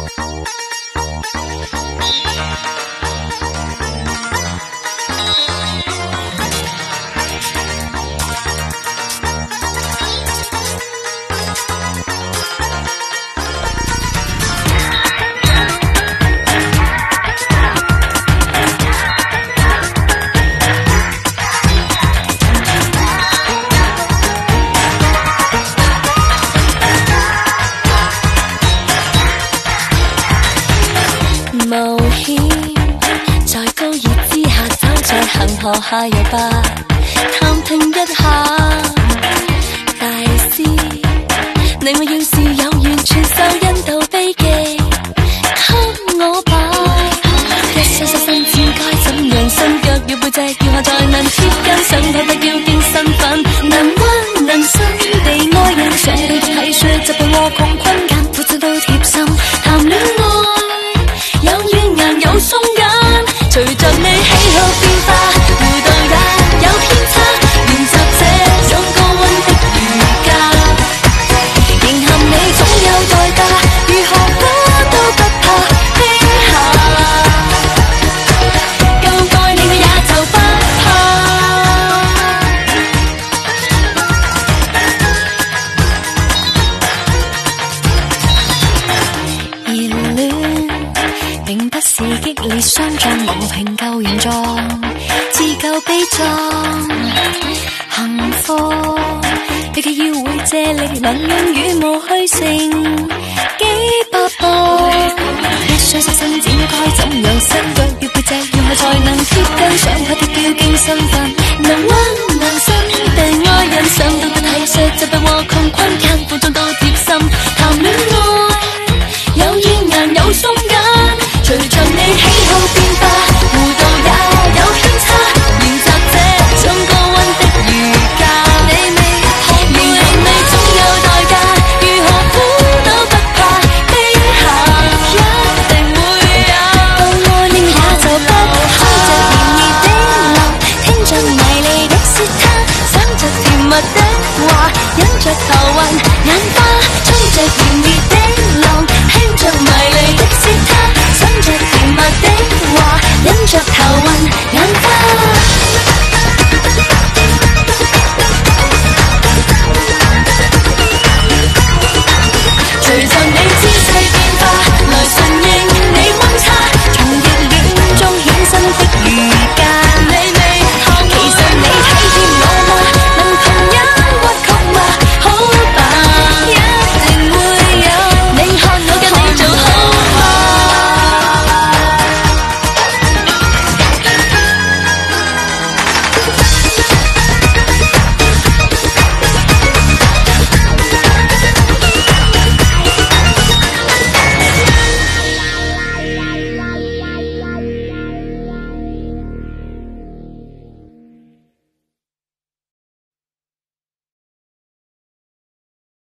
冒險在高熱之下，走在恒河下游吧，探聽一下大師。你我要是有緣傳授印度秘技，給我吧。一雙手伸展該怎樣？身腳要背脊要下才能貼近，想睇得要見身份，能屈能伸地愛人，想到體恤疾病和窮困間，苦楚都貼心，談戀愛。有軟硬有鬆緊，隨着你喜好變化，互動也有偏差，練習這種高溫的瑜伽，迎合你總有代價，如何打都不怕披下，夠愛你也就不怕。熱戀並不是激烈相撞，無評舊現狀，自救悲壯。幸福畢竟要會借力，能用羽毛去成幾百步。一雙手伸展該怎樣？身腳要背脊要下才能貼近，想拍的標經身份，能屈能伸地愛人，想到不體恤疾病和窮困間，苦中都貼心，談戀愛有軟硬有鬆緊。隨着你喜好變化，互動也有偏差，練習這種高溫的瑜伽，你未學會，你總有代價，如何苦都不怕披下，一定會有。夠愛你也就不怕，吹着炎熱的浪，聽着迷離的舌他，想着甜蜜的話，忍着頭暈眼花，吹着炎熱的浪，聽着迷離的舌他。想着甜蜜的話，忍着頭